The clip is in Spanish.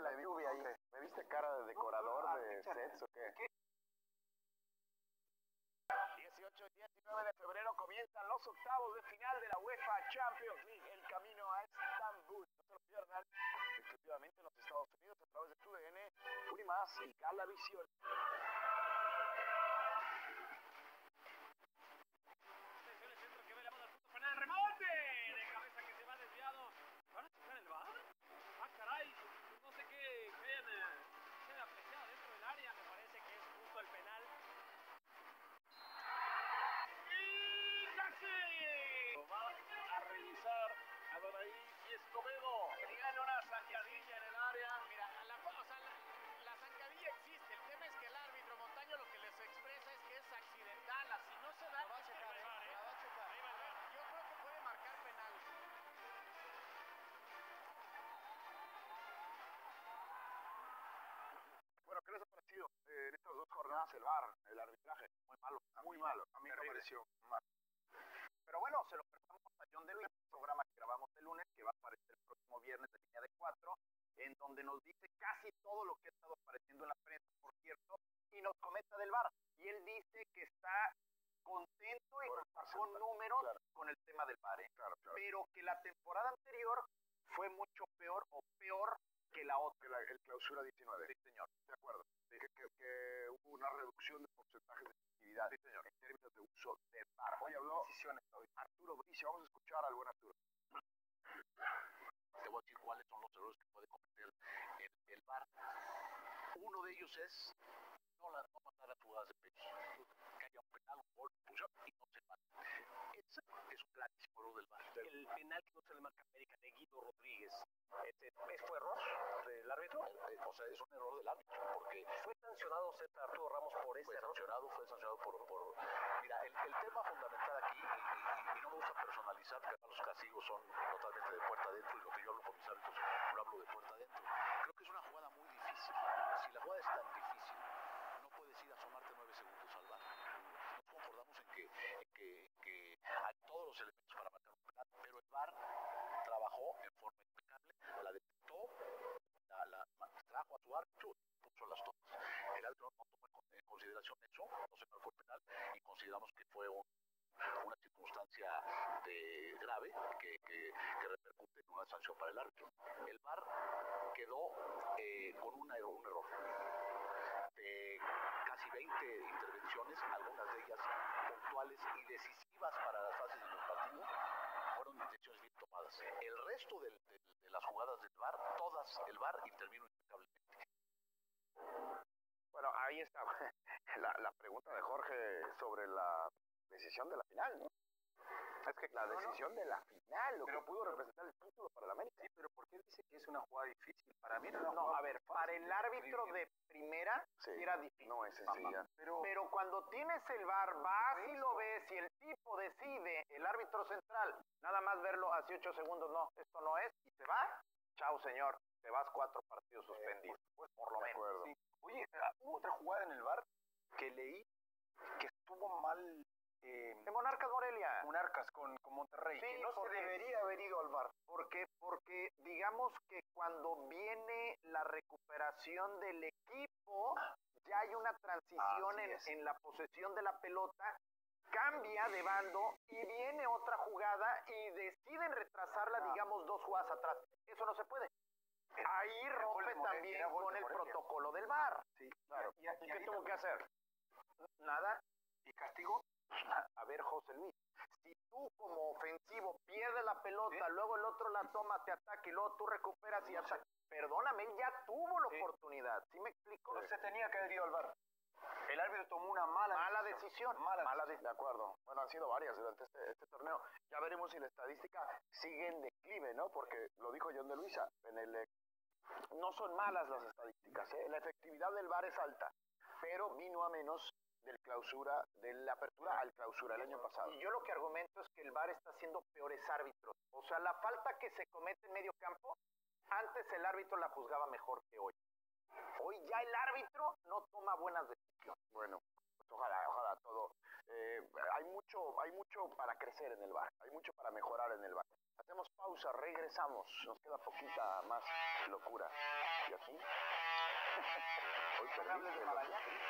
de la lluvia ahí. ¿Me viste cara de decorador de sets o qué? 18 y 19 de febrero comienzan los octavos de final de la UEFA Champions League. El camino a Estambul. No se lo pierdan. Exclusivamente en los Estados Unidos a través de TUDN, Unimás y Galavisión. El centro que ve la bola al punto final. ¡Remote! De cabeza que se va desviado. ¿Van a checar el VAR? Ah, caray. No sé qué hayan apreciado dentro del área. Me parece que es justo el penal. ¡Y casi! Lo va a revisar Adonai y Escobedo. Tiene una zancadilla en el área. Mira, la zancadilla existe. El tema es que el árbitro Montaño lo que les expresa es que es accidental. Así no se da. La va a checar, la va a checar. Yo creo que puede marcar penal. Bueno, ¿qué les ha parecido en estas dos jornadas el VAR, el arbitraje? Muy malo, muy malo. A mí me pareció mal. Pero bueno, se lo preparamos a John de Luis, un programa que grabamos el lunes, que va a aparecer el próximo viernes de Línea de 4, en donde nos dice casi todo lo que ha estado apareciendo en la prensa, por cierto, y nos comenta del VAR. Y él dice que está contento y con números con el tema del VAR, pero que la temporada anterior fue mucho peor o peor que la otra. El clausura 19. Sí, señor. De acuerdo. Sí. Que hubo una reducción de porcentajes de efectividad. Sí, señor. En términos de uso del VAR. Hoy habló Arturo Bricio. Vamos a escuchar al buen Arturo. Te voy a decir cuáles son los errores que puede cometer el VAR. Uno de ellos es no mandar a jugadas de pecho. Que haya un penal, un gol, un push-up y no se mata. Ese es un gravísimo error del VAR. El penal que no se le marca a América de Guido Rodríguez. ¿Fue error del árbitro? O sea, es un error del árbitro, porque ¿fue sancionado César Arturo Ramos por ese error? Fue sancionado por... Mira, el tema fundamental aquí, y no me gusta personalizar, porque los castigos son totalmente de puerta adentro, y lo que yo hablo con mis árbitros, no hablo de puerta adentro. Creo que es una jugada muy difícil. Si la jugada es tan difícil, no puedes ir a asomarte 9 segundos al VAR. Nos concordamos en que hay todos los elementos para marcar un penal, pero el VAR trabajó en forma impecable, la detectó, la trajo a su árbitro, puso las tomas. El árbitro no tomó en consideración eso, no se marcó el penal y consideramos que fue una circunstancia grave que repercute en una sanción para el árbitro. El VAR quedó con un error. De casi 20 intervenciones, algunas de ellas puntuales y decisivas para las fases de los partidos, fueron decisiones bien tomadas. El resto de las jugadas del VAR, todas el VAR intervino impecablemente. Bueno, ahí está la pregunta de Jorge sobre la decisión de la final, ¿no? Es que la decisión de la final, lo que pudo representar el título para la América. Sí, pero ¿por qué dice que es una jugada difícil? Para mí no, a ver, para el árbitro de primera era difícil. No es sencilla. Pero cuando tienes el VAR, vas y lo ves y el tipo decide, el árbitro central, nada más verlo hace 8 segundos, no, esto no es, y se va, chao señor, te vas 4 partidos suspendidos, por lo menos. Sí. Oye, hubo otra jugada en el VAR que leí que estuvo mal. De Monarcas Morelia. Monarcas con Monterrey. Sí, que no se debería haber ido al VAR. ¿Por qué? Porque digamos que cuando viene la recuperación del equipo, ya hay una transición en la posesión de la pelota, cambia de bando y viene otra jugada y deciden retrasarla, digamos, 2 jugadas atrás. Eso no se puede. Ahí rompe también con el protocolo del VAR. Sí, claro. ¿Y qué tuvo que hacer? Nada. ¿Y castigo? A ver, José Luis, si tú como ofensivo pierdes la pelota, luego el otro la toma, te ataca y luego tú recuperas y atacas. Perdóname, él ya tuvo la oportunidad. ¿Sí me explico? No se tenía que haber ido al VAR. El árbitro tomó una mala decisión. De acuerdo. Bueno, han sido varias durante este torneo. Ya veremos si la estadística sigue en declive, ¿no? Porque lo dijo John de Luisa, no son malas las estadísticas, ¿eh? La efectividad del VAR es alta, pero vino a menos de la apertura al clausura el año pasado. Y yo lo que argumento es que el VAR está haciendo peores árbitros. O sea, la falta que se comete en medio campo, antes el árbitro la juzgaba mejor que hoy. Hoy ya el árbitro no toma buenas decisiones. Bueno, pues ojalá todo. Hay mucho para crecer en el VAR, hay mucho para mejorar en el VAR. Hacemos pausa, regresamos. Nos queda poquita más locura. Y aquí hables de Marañón.